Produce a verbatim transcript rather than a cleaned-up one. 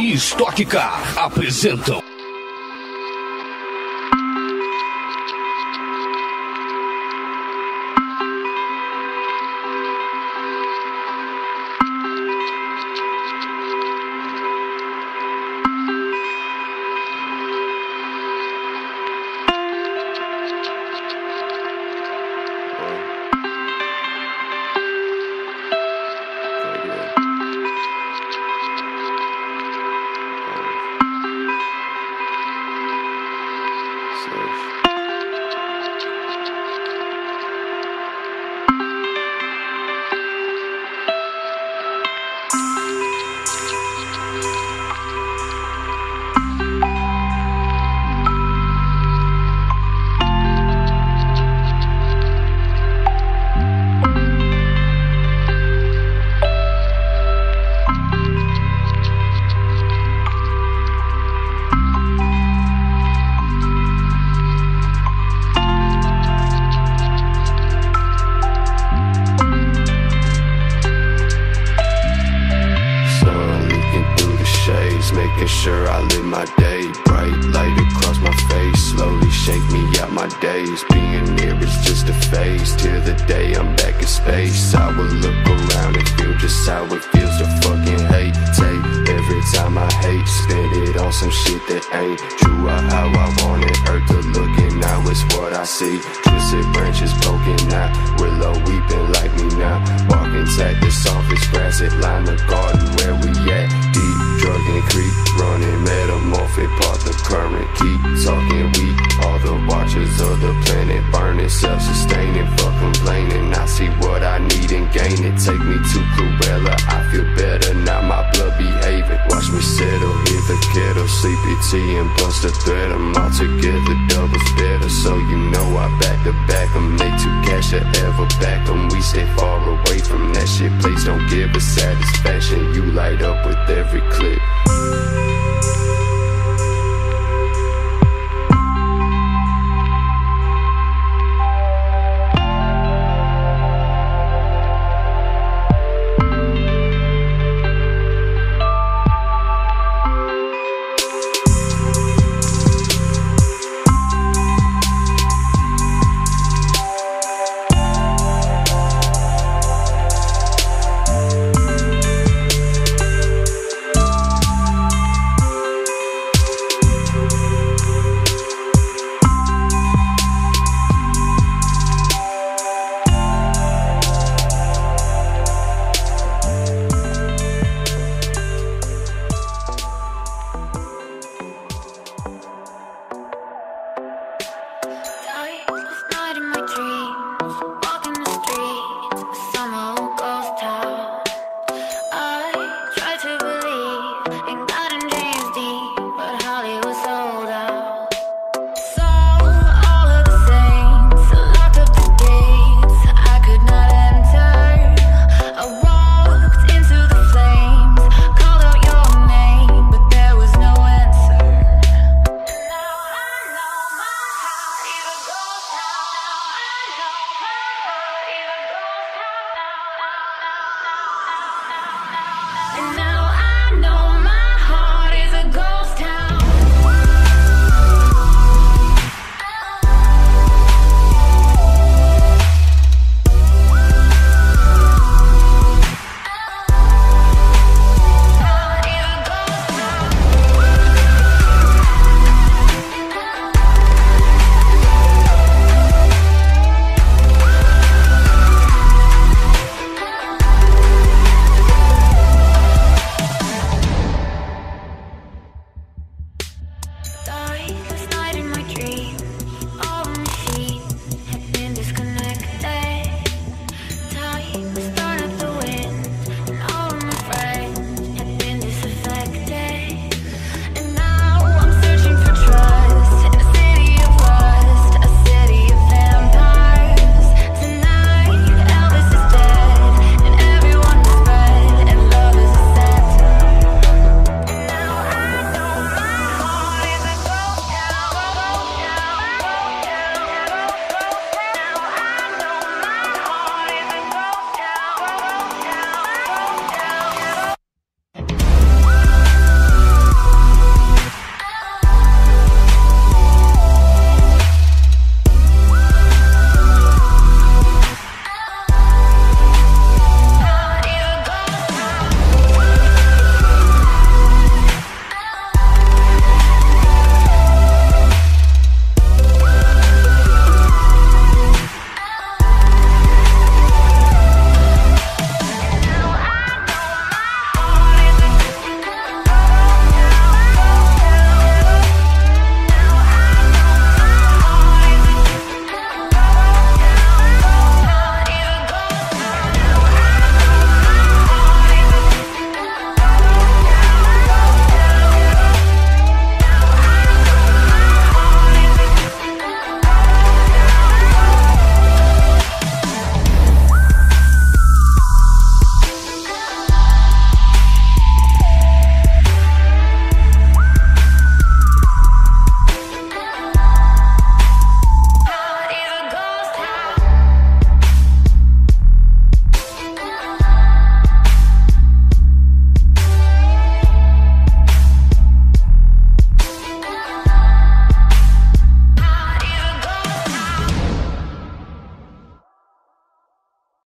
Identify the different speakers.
Speaker 1: e Stock Car apresentam
Speaker 2: making sure I live my day. Bright light across my face, slowly shake me out my days. Being near is just a phase, till the day I'm back in space. I will look around and feel just how it feels to fucking hate. Take every time I hate, spend it on some shit that ain't true or how I want it. Earth to look and now it's what I see. Twisted branches poking out, willow weeping like me now. Walking tack the softest grass, it line the garden where we at. Deep drug and creep, running metamorphic, part the current. Keep talking weak, all the watchers of the planet burning, self-sustaining, fuck complaining. I see what I need and gain it. Take me to Cruella, I feel better now, my blood behaving. Watch me settle, hit the kettle, sleepy tea and bust a thread. I'm all together, doubles better, so you know I back to back. I'm late to cash to ever back them. We stay far away from that shit, please don't give us satisfaction. You light up with every clip.